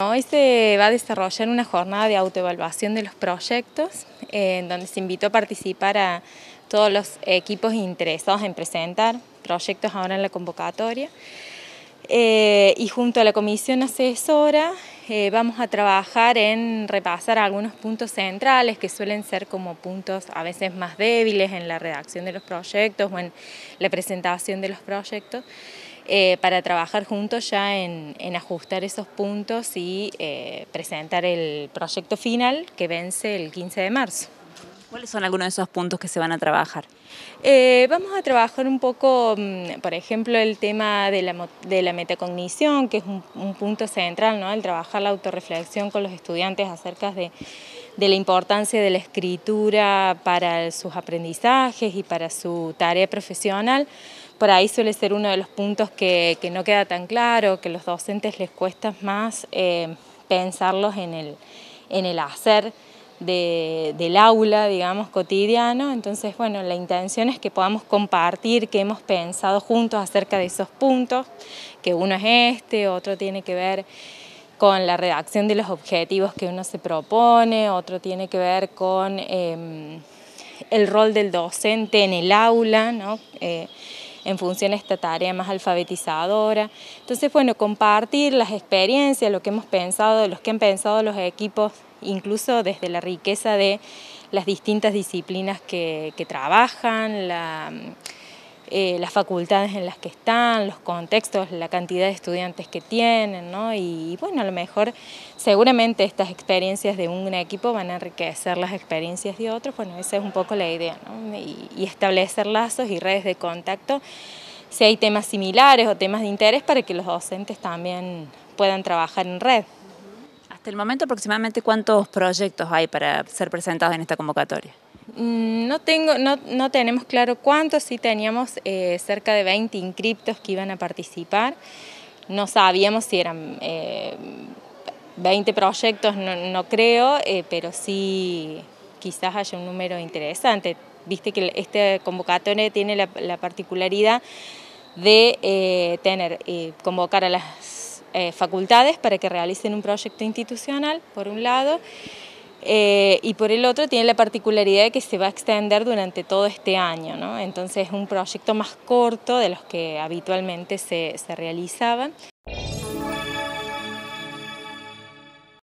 Hoy se va a desarrollar una jornada de autoevaluación de los proyectos, en donde se invitó a participar a todos los equipos interesados en presentar proyectos ahora en la convocatoria. Y junto a la comisión asesora vamos a trabajar en repasar algunos puntos centrales que suelen ser como puntos a veces más débiles en la redacción de los proyectos o en la presentación de los proyectos, para trabajar juntos ya en ajustar esos puntos y presentar el proyecto final que vence el 15 de marzo. ¿Cuáles son algunos de esos puntos que se van a trabajar? Vamos a trabajar un poco, por ejemplo, el tema de la metacognición, que es un punto central, ¿no? El trabajar la autorreflexión con los estudiantes acerca de la importancia de la escritura para sus aprendizajes y para su tarea profesional. Por ahí suele ser uno de los puntos que no queda tan claro, que a los docentes les cuesta más pensarlos en el hacer del aula, digamos, cotidiano. Entonces, bueno, la intención es que podamos compartir qué hemos pensado juntos acerca de esos puntos, que uno es otro tiene que ver con la redacción de los objetivos que uno se propone, otro tiene que ver con el rol del docente en el aula, ¿no? En función de esta tarea más alfabetizadora. Entonces, bueno, compartir las experiencias, lo que hemos pensado, los que han pensado los equipos, incluso desde la riqueza de las distintas disciplinas que trabajan, las facultades en las que están, los contextos, la cantidad de estudiantes que tienen, ¿no? Y bueno, a lo mejor seguramente estas experiencias de un equipo van a enriquecer las experiencias de otros. Bueno, esa es un poco la idea, ¿no? Y establecer lazos y redes de contacto si hay temas similares o temas de interés para que los docentes también puedan trabajar en red. Hasta el momento, aproximadamente, ¿cuántos proyectos hay para ser presentados en esta convocatoria? No tenemos claro cuántos, sí teníamos cerca de 20 inscriptos que iban a participar. No sabíamos si eran 20 proyectos, no creo, pero sí quizás haya un número interesante. Viste que esta convocatoria tiene la particularidad de convocar a las facultades para que realicen un proyecto institucional, por un lado, y por el otro tiene la particularidad de que se va a extender durante todo este año, ¿no? Entonces es un proyecto más corto de los que habitualmente se realizaban.